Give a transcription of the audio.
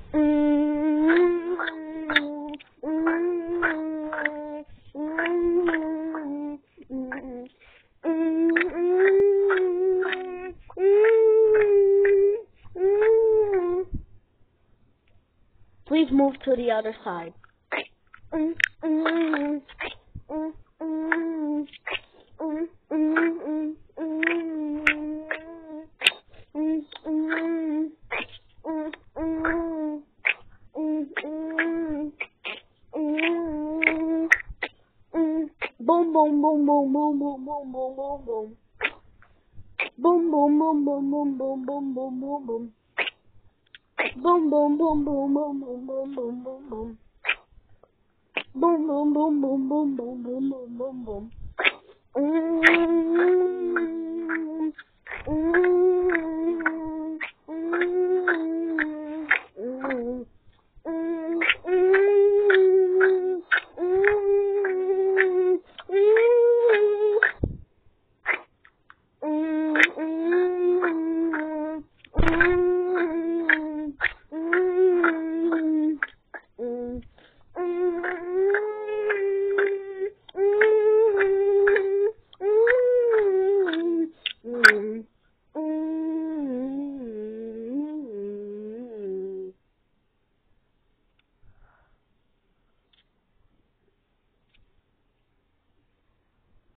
Please move to the other side. Boom, boom, boom, boom, boom, boom, boom, boom, boom, boom. Boom, boom, boom, boom, boom, boom, boom, boom, boom, boom. Boom, boom, boom, boom, boom, boom, boom, boom, boom, boom. Boom, boom, boom, boom, boom, boom, boom, boom, boom, boom.